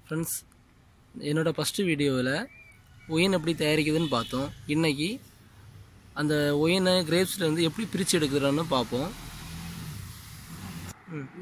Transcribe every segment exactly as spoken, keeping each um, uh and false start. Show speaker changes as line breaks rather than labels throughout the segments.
Friends, என்னோடய first வீடியோவில் wine எப்படி தயாரிக்குதுன்னு பார்த்தோம். இன்றைக்கி அந்த ஒயினை கிரேப்ஸில் வந்து எப்படி பிரித்து எடுக்கிறோன்னு பார்ப்போம். ம்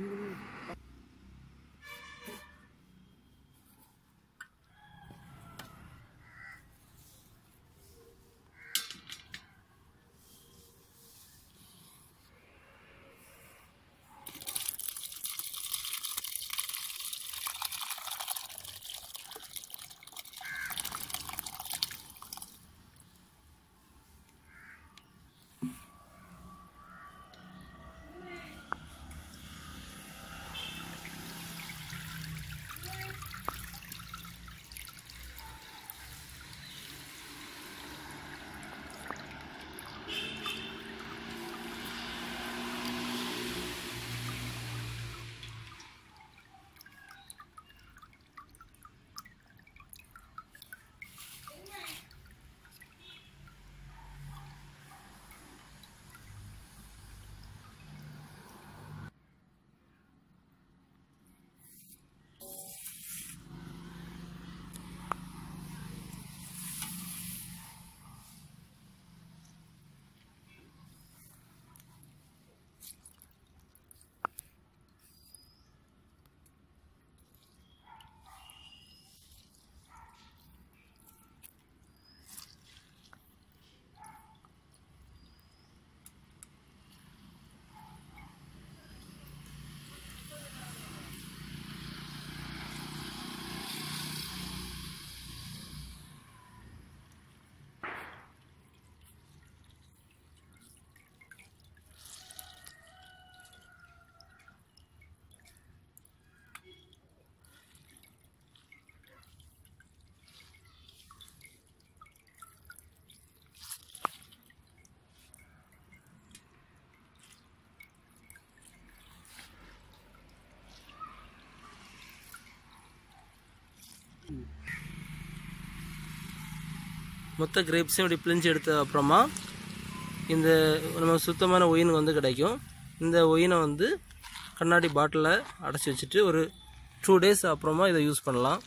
மொத்த கிரேப்ஸையும் இப்படி பிழிஞ்சு எடுத்த அப்புறமா இந்த நம்ம சுத்தமான ஒயின் வந்து கிடைக்கும். இந்த ஒயினை வந்து கண்ணாடி பாட்டிலில் அடைச்சி வச்சுட்டு ஒரு டூ டேஸ் அப்புறமா இதை யூஸ் பண்ணலாம்.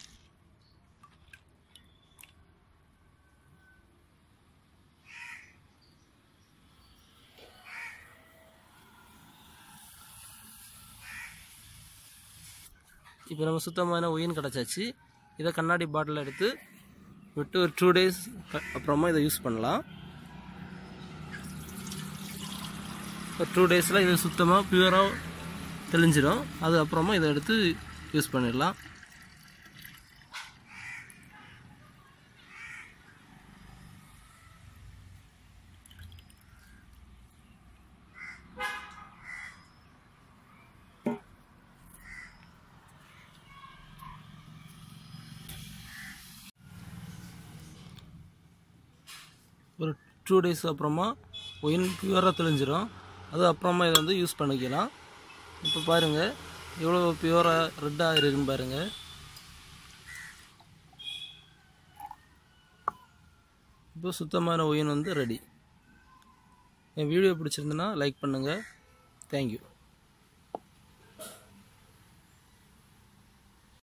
இப்போ நம்ம சுத்தமான ஒயின் கிடச்சாச்சு. இதை கண்ணாடி பாட்டில் எடுத்து விட்டு ஒரு டூ டேஸ் அப்புறமா இதை யூஸ் பண்ணலாம். ஒரு டூ டேஸில் இது சுத்தமாக பியூராக தெளிஞ்சிடும். அது அப்புறமா இதை எடுத்து யூஸ் பண்ணிடலாம். ஒரு டூ டேஸ் அப்புறமா ஒயின் பியூராக தெளிஞ்சிடும். அது அப்புறமா இதை வந்து யூஸ் பண்ணிக்கலாம். இப்போ பாருங்கள் எவ்வளோ பியூராக ரெட்டாக இருக்குன்னு பாருங்கள். இப்போ சுத்தமான ஒயின் வந்து ரெடி. என் வீடியோ பிடிச்சிருந்துன்னா லைக் பண்ணுங்கள். தேங்க்யூ.